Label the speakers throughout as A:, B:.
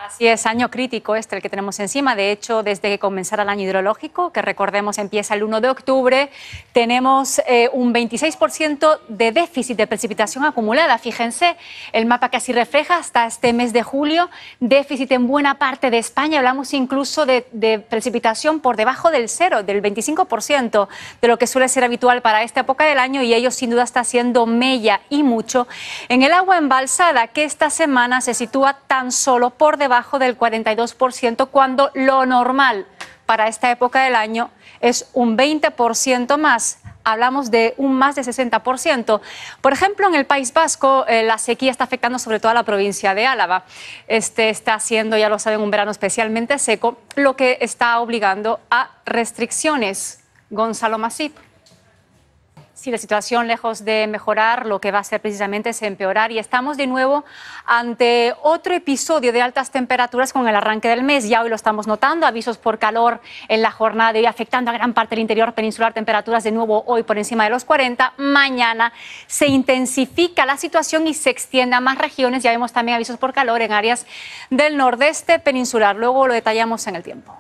A: Así es, año crítico el que tenemos encima. De hecho, desde que comenzara el año hidrológico, que recordemos empieza el 1 de octubre, tenemos un 26% de déficit de precipitación acumulada. Fíjense, el mapa que así refleja hasta este mes de julio, déficit en buena parte de España. Hablamos incluso de precipitación por debajo del cero, del 25% de lo que suele ser habitual para esta época del año, y ello sin duda está haciendo mella y mucho en el agua embalsada, que esta semana se sitúa tan solo por debajo del 42%, cuando lo normal para esta época del año es un 20% más. Hablamos de un más de 60%. Por ejemplo, en el País Vasco, la sequía está afectando sobre todo a la provincia de Álava. Está siendo, ya lo saben, un verano especialmente seco, lo que está obligando a restricciones. Gonzalo Masip. Sí, la situación, lejos de mejorar, lo que va a hacer precisamente es empeorar, y estamos de nuevo ante otro episodio de altas temperaturas con el arranque del mes. Ya hoy lo estamos notando, avisos por calor en la jornada de hoy afectando a gran parte del interior peninsular, temperaturas de nuevo hoy por encima de los 40. Mañana se intensifica la situación y se extiende a más regiones. Ya vemos también avisos por calor en áreas del nordeste peninsular. Luego lo detallamos en el tiempo.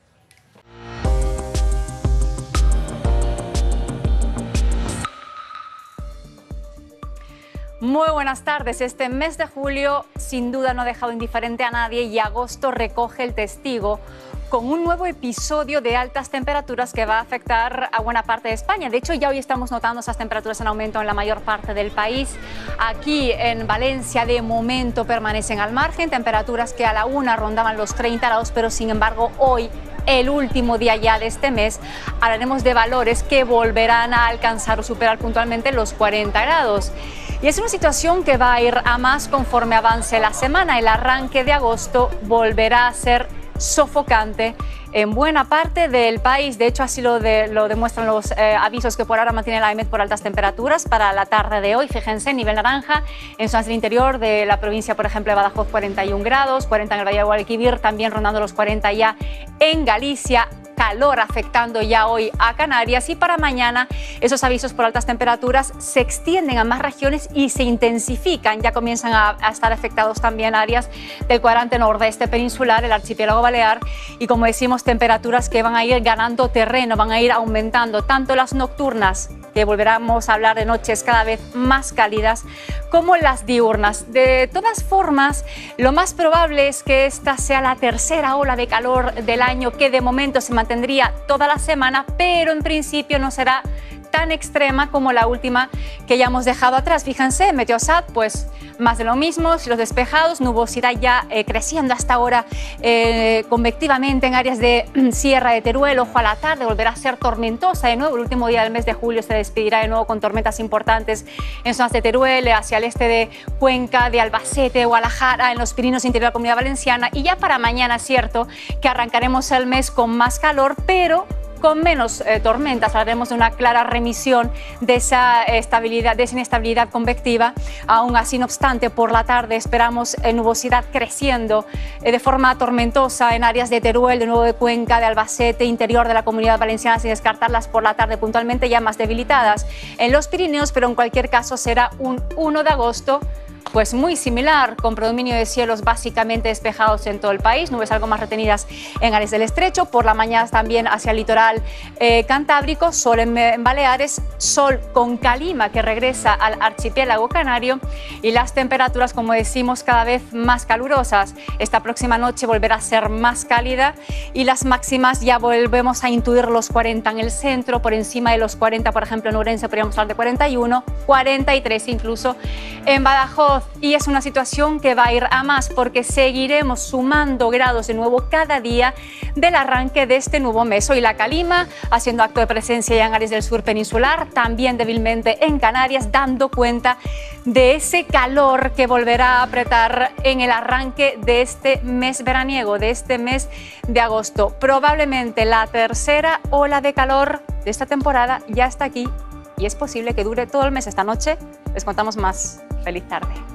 A: Muy buenas tardes. Este mes de julio sin duda no ha dejado indiferente a nadie, y agosto recoge el testigo con un nuevo episodio de altas temperaturas que va a afectar a buena parte de España. De hecho, ya hoy estamos notando esas temperaturas en aumento en la mayor parte del país. Aquí en Valencia de momento permanecen al margen, temperaturas que a la una rondaban los 30 grados, pero sin embargo hoy, el último día ya de este mes, hablaremos de valores que volverán a alcanzar o superar puntualmente los 40 grados. Y es una situación que va a ir a más conforme avance la semana. El arranque de agosto volverá a ser sofocante en buena parte del país. De hecho, así lo demuestran los avisos que por ahora mantiene la AEMET por altas temperaturas para la tarde de hoy. Fíjense, nivel naranja en zonas del interior de la provincia, por ejemplo, de Badajoz, 41 grados, 40 en el Valle de Guadalquivir, también rondando los 40 ya en Galicia. Calor afectando ya hoy a Canarias, y para mañana esos avisos por altas temperaturas se extienden a más regiones y se intensifican. Ya comienzan a estar afectados también áreas del cuadrante nordeste peninsular, el archipiélago balear, y como decimos, temperaturas que van a ir ganando terreno, van a ir aumentando, tanto las nocturnas, que volveremos a hablar de noches cada vez más cálidas, como las diurnas. De todas formas, lo más probable es que esta sea la tercera ola de calor del año, que de momento se mantendría toda la semana, pero en principio no será tan extrema como la última que ya hemos dejado atrás. Fíjense, Meteosat, pues más de lo mismo, cielos despejados, nubosidad ya creciendo hasta ahora convectivamente en áreas de Sierra de Teruel. Ojo a la tarde, volverá a ser tormentosa de nuevo. El último día del mes de julio se despedirá de nuevo con tormentas importantes en zonas de Teruel, hacia el este de Cuenca, de Albacete, Guadalajara, en los Pirineos interior de la Comunidad Valenciana. Y ya para mañana es cierto que arrancaremos el mes con más calor, pero con menos tormentas. Hablaremos de una clara remisión de esa inestabilidad convectiva. Aún así, no obstante, por la tarde esperamos nubosidad creciendo de forma tormentosa en áreas de Teruel, de nuevo de Cuenca, de Albacete, interior de la Comunidad Valenciana, sin descartarlas por la tarde puntualmente ya más debilitadas en los Pirineos, pero en cualquier caso será un 1 de agosto pues muy similar, con predominio de cielos básicamente despejados en todo el país, nubes algo más retenidas en áreas del estrecho, por la mañana también hacia el litoral cantábrico, sol en Baleares, sol con calima que regresa al archipiélago canario, y las temperaturas, como decimos, cada vez más calurosas. Esta próxima noche volverá a ser más cálida, y las máximas ya volvemos a intuir los 40 en el centro, por encima de los 40, por ejemplo, en Ourense podríamos hablar de 41, 43 incluso en Badajoz. Y es una situación que va a ir a más, porque seguiremos sumando grados de nuevo cada día del arranque de este nuevo mes. Hoy la calima haciendo acto de presencia ya en áreas del sur peninsular, también débilmente en Canarias, dando cuenta de ese calor que volverá a apretar en el arranque de este mes veraniego, de este mes de agosto. Probablemente la tercera ola de calor de esta temporada ya está aquí, y es posible que dure todo el mes. Esta noche les contamos más. Feliz tarde.